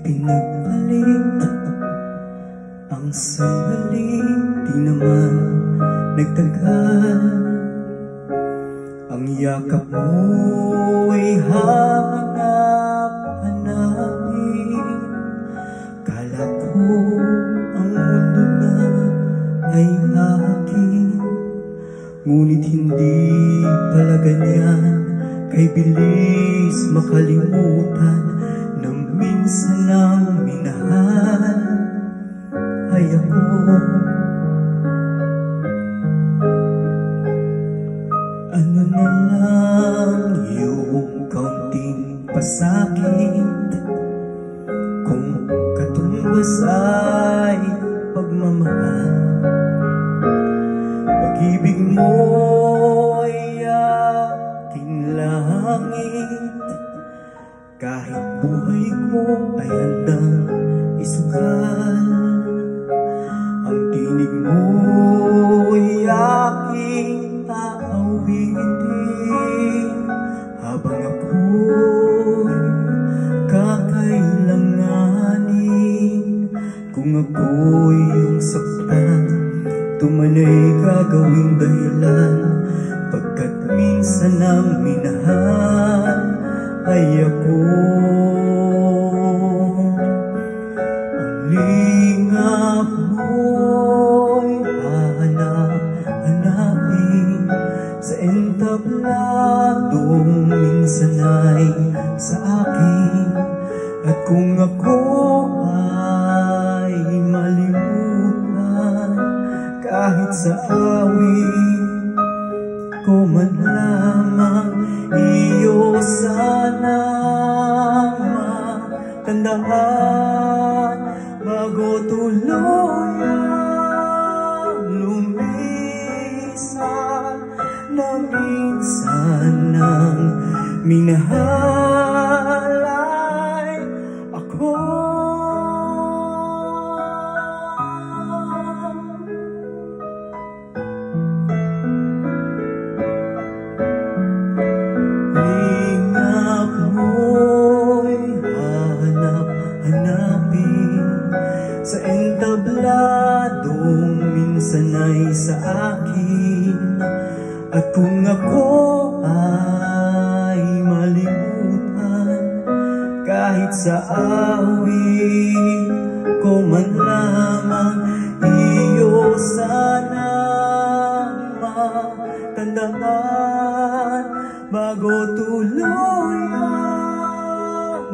pinagpalit ang sandaling di naman nagtagal. Ang yakap mo'y hanap-hanapin. Kala ko ang mundo na ay akin, ngunit hindi pala ganyan. Kay bilis makalimutan na minsan ang minahal ay ako. Ano na lang yung kaunting pasakit kung katumbas ay pagmamahal. Pag-ibig mo'y aking langit, kahit buhay ko ay handang isugal. Ang tinig mo'y aking aawitin habang ako'y kakailanganin. Kung ako'y iyong saktan, tumalay gagawing dahilan, pagkat minsan ang minahal ay ako. Ang lingap mo'y hahanap-hanapin sa entabladong minsan ay sa akin. At kung ako ay malimutan, kahit sa awit ko man lamang, iyo sanang matandaan bago tuluyang lumisan na minsan ang minahal ay ako. Sa entabladong minsan ay sa akin. At kung ako ay malimutan, kahit sa awit ko man lamang, iyo sanang matandaan bago tuluyang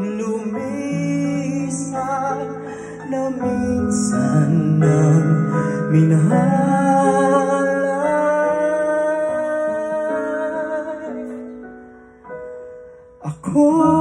lumisan na minsan ang minahal ay ako.